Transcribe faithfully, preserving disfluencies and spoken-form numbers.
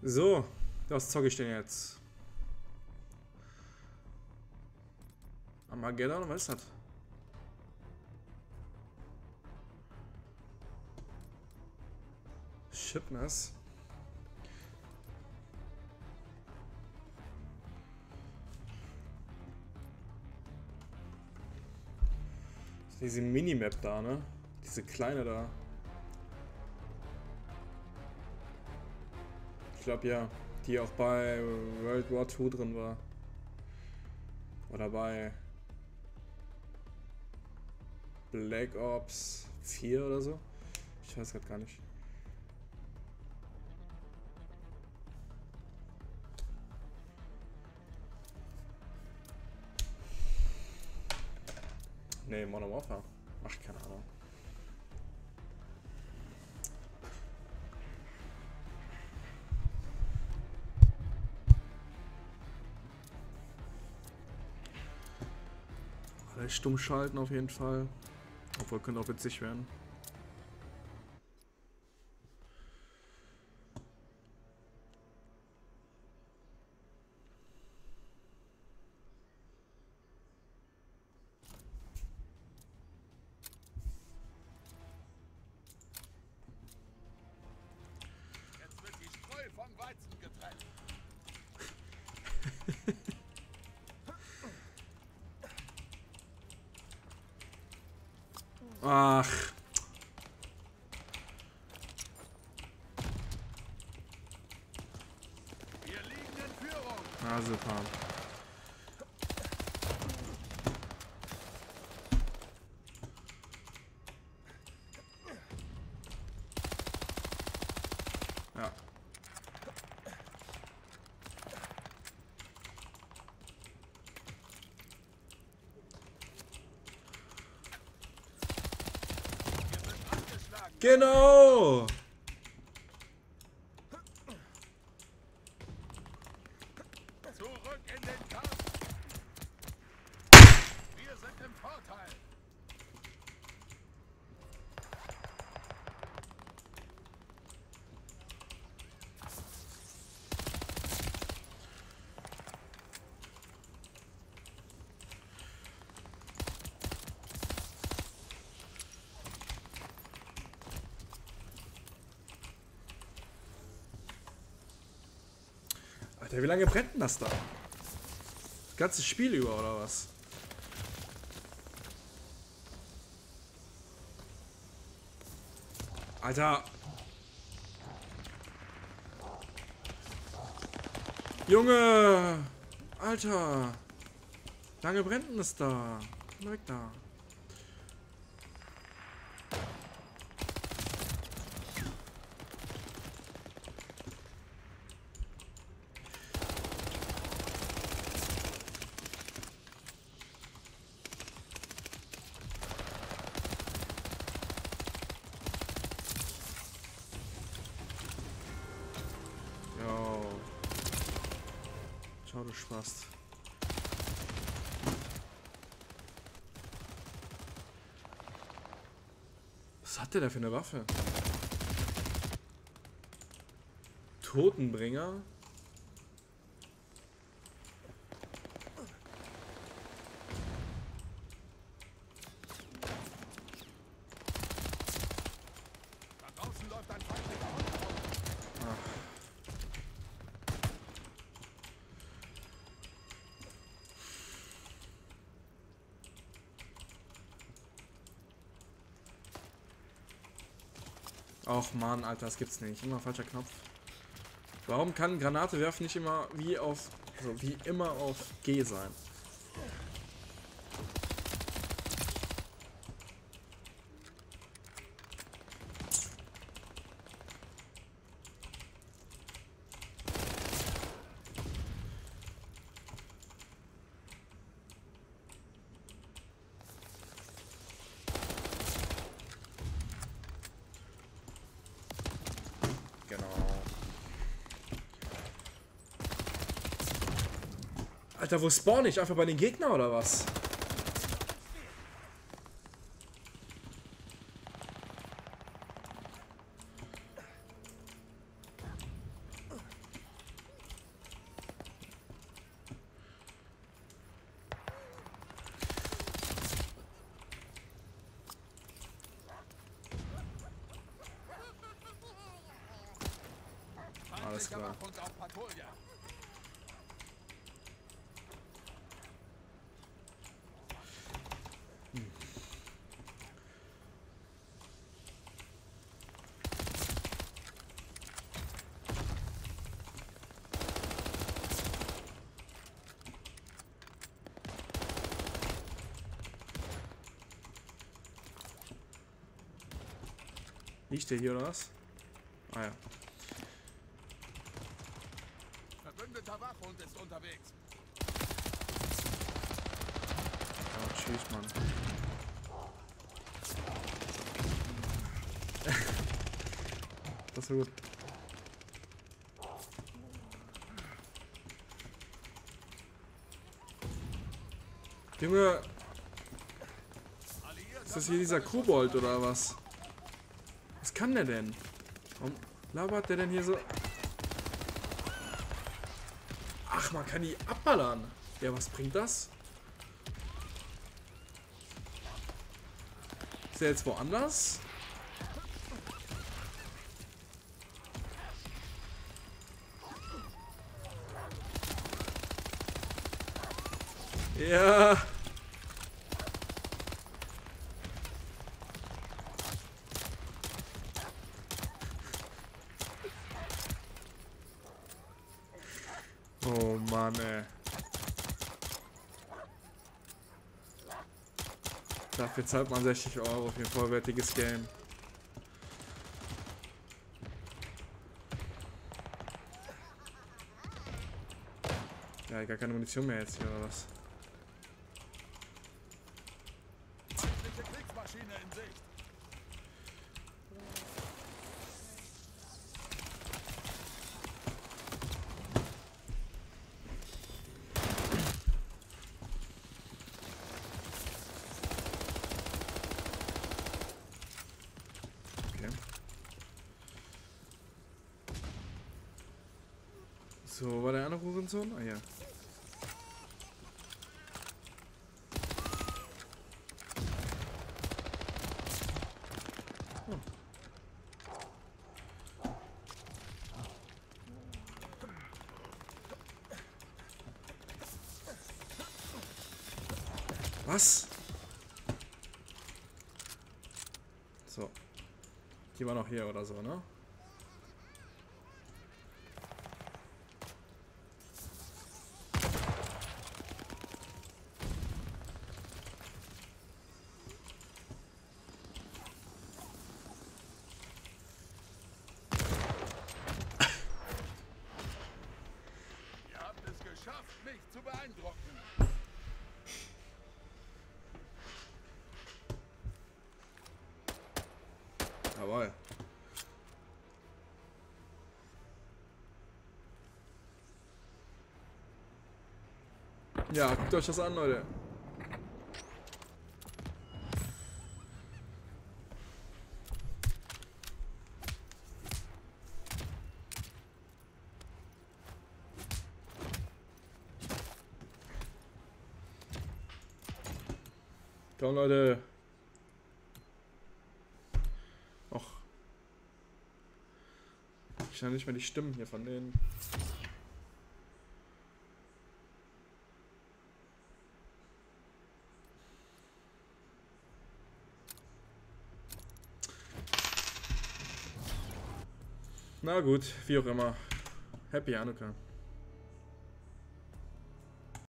So, was zocke ich denn jetzt? Armageddon, was ist das? Shipness. Diese Minimap da, ne? Diese kleine da. Ich glaube ja, die auch bei World War zwei drin war. Oder bei Black Ops vier oder so. Ich weiß gerade gar nicht. Nee, Modern Warfare. Ach, keine Ahnung. Alle stumm schalten auf jeden Fall. Obwohl, könnte auch witzig werden. Vom Weizen getrennt. Ach. Wir liegen in Führung. Ah, super. Ja. Genau! Zurück in den Kampf. Wir sind im Vorteil. Alter, wie lange brennt denn das da? Das ganze Spiel über, oder was? Alter. Junge! Alter! Lange brennt denn das da? Komm weg da. Schau, du Spaß. Was hat der da für eine Waffe? Totenbringer? Da draußen läuft ein feindlicher Hund herum. Ach. Och man, Alter, das gibt's nicht. Immer falscher Knopf. Warum kann Granate werfen nicht immer wie auf, also wie immer auf G sein? Alter, wo spawn ich? Einfach bei den Gegnern oder was? Alles klar. Wachhund auf Patrouille. Hm. Liegt der hier oder was? Ah ja. Verbündeter Wachhund ist unterwegs. Oh, tschüss, Mann. Das war gut. Junge, ist das hier dieser Kobold oder was? Was kann der denn? Warum labert der denn hier so? Ach, man kann die abballern. Ja, was bringt das? Ist der jetzt woanders? Ja. Oh Mann, ey. Dafür zahlt man sechzig Euro für ein vollwertiges Game. Ja, gar keine Munition mehr jetzt hier, oder was? Kriegsmaschine in Sicht. So, war der andere Hurensohn? Ah ja. Oh. Was? So. Die war noch hier oder so, ne? Mich zu beeindrucken. Jawohl. Ja, guckt euch das an, Leute. Komm, Leute. Och. Ich höre nicht mehr die Stimmen hier von denen. Na gut, wie auch immer. Happy Hanukkah.